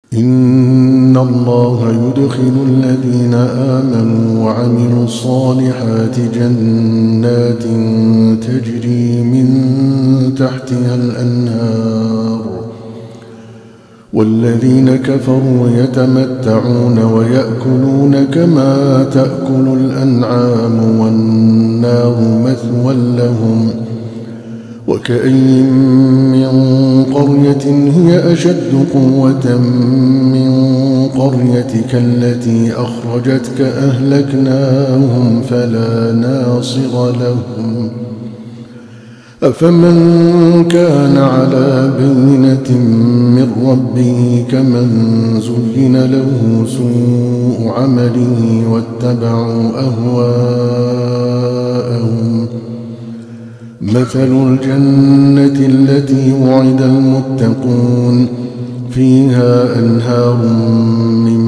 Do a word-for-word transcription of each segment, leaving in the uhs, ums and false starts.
إن الله يدخل الذين آمنوا وعملوا الصالحات جنات تجري من تحتها الأنهار، والذين كفروا يتمتعون ويأكلون كما تأكل الأنعام والنار مثوى لهم. وكأين من قرية هي أشد قوة من قريتك التي أخرجتك أهلكناهم فلا ناصر لهم. أفمن كان على بينة من ربه كمن زين له سوء عمله واتبعوا أهواءهم. مثل الجنة التي وعد المتقون فيها أنهار من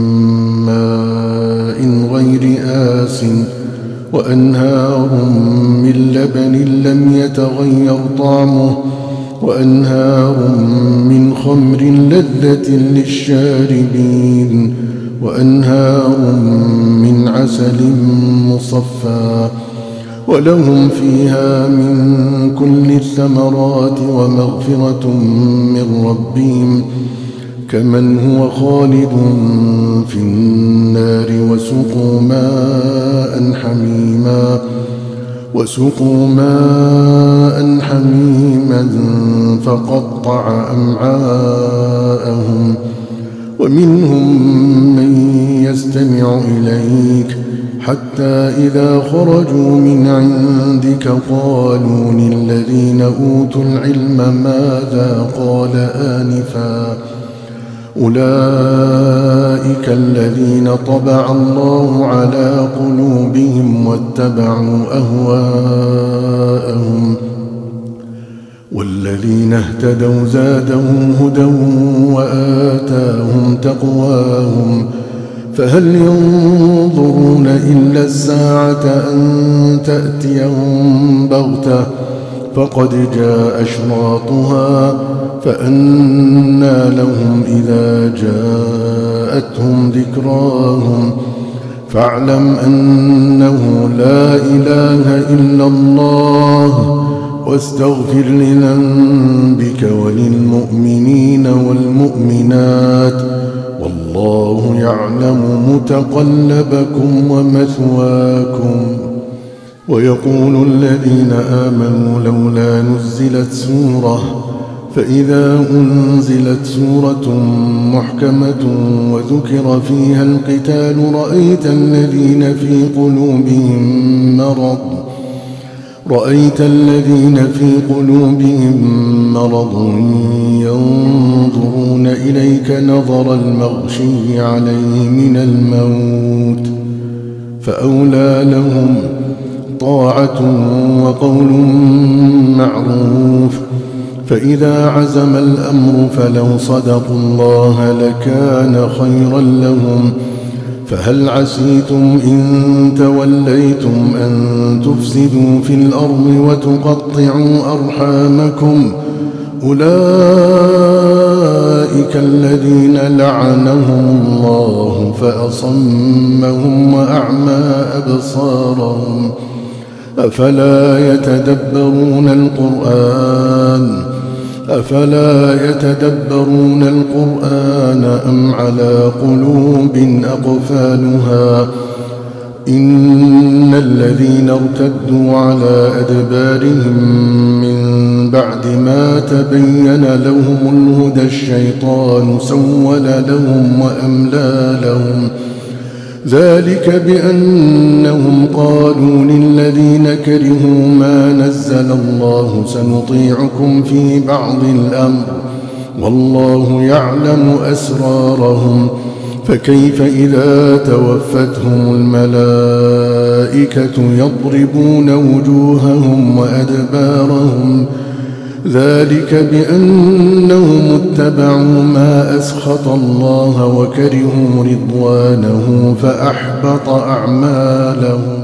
ماء غير آسٍ وأنهار من لبن لم يتغير طعمه وأنهار من خمر لذة للشاربين وأنهار من عسل مصفى ولهم فيها من كل الثمرات ومغفرة من ربهم كمن هو خالد في النار وسقوا ماء حميما وسقوا ماء حميما فقطع أمعاءهم. ومنهم من يستمع إليك حتى إذا خرجوا من عندك قالوا للذين أوتوا العلم ماذا قال آنفا أولئك الذين طبع الله على قلوبهم واتبعوا أهواءهم. والذين اهتدوا زادهم هدى وآتاهم تقواهم فهل ينظرون إلا الساعة أن تأتيهم بغتة فقد جاء أشراطها فأنى لهم إذا جاءتهم ذكراهم. فاعلم أنه لا إله إلا الله واستغفر لذنبك وللمؤمنين والمؤمنات والله يعلم متقلبكم ومثواكم. ويقول الذين آمنوا لولا نزلت سورة فإذا أنزلت سورة محكمة وذكر فيها القتال رأيت الذين في قلوبهم مرض رأيت الذين في قلوبهم مرض ينظرون إليك نظر المغشي عليه من الموت فأولى لهم طاعة وقول معروف. فإذا عزم الأمر فلو صدقوا الله لكان خيرا لهم. فهل عسيتم إن توليتم أن تفسدوا في الأرض وتقطعوا أرحامكم أولئك الذين لعنهم الله فأصمهم وأعمى أبصارهم أفلا يتدبرون القرآن أفلا يتدبرون القرآن أم على قلوب أقفالها. إن الذين ارتدوا على أدبارهم من بعد ما تبين لهم الهدى الشيطان سول لهم وأملى لهم ذلك بأنهم قالوا للذين كرهوا ما نزل الله سنطيعكم في بعض الأمر والله يعلم أسرارهم. فكيف إذا توفتهم الملائكة يضربون وجوههم وأدبارهم ذلك بأنهم اتبعوا ما أسخط الله وكرهوا رضوانه فأحبط أعمالهم.